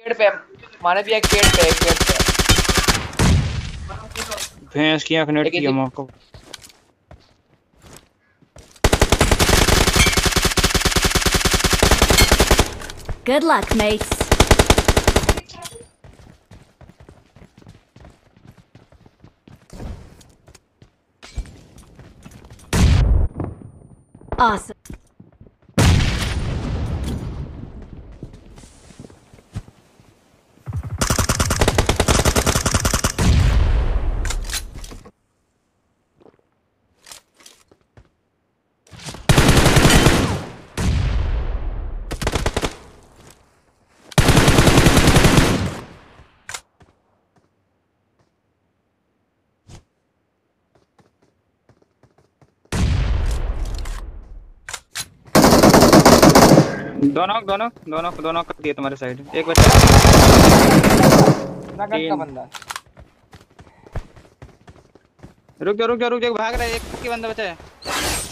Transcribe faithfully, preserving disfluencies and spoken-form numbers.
पेड़ पे माने भी एक पेड़ पे एक पेड़ पे भैंस की आंख नेट की मां को। Good luck, mates. Awesome. दोनों दोनों दोनों दोनों कर दिए तुम्हारे साइड। एक बचा ना गन का बंदा। रुक जा रुक जा रुक जा भाग रहा है। एक ही बंदा बचा है।